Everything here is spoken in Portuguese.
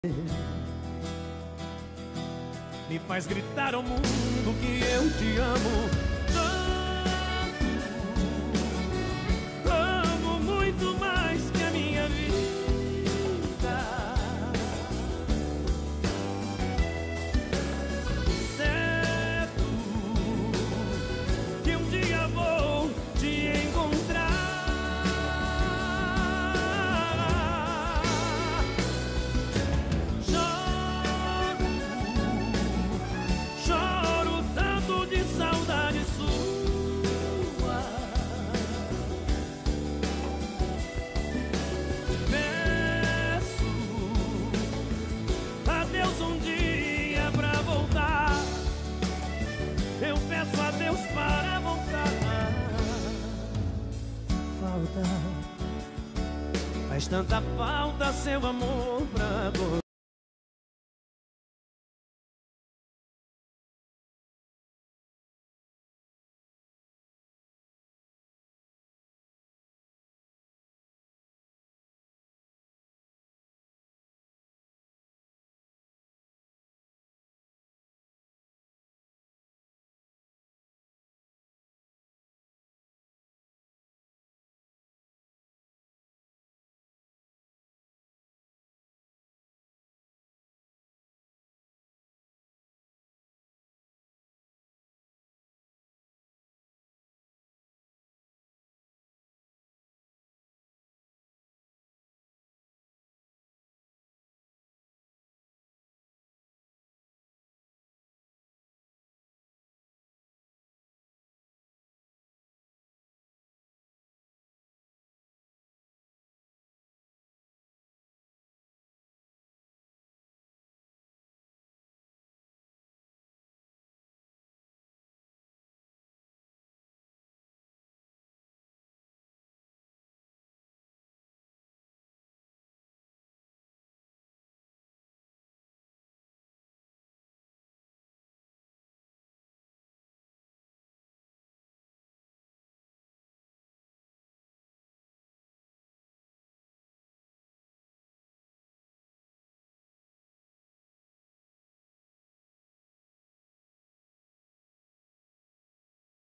Me faz gritar ao mundo que eu te amo tanto, amo muito mais que a minha vida. Certo que um dia vou te encontrar. Eu peço a Deus para voltar. Falta, faz tanta falta seu amor pra agora.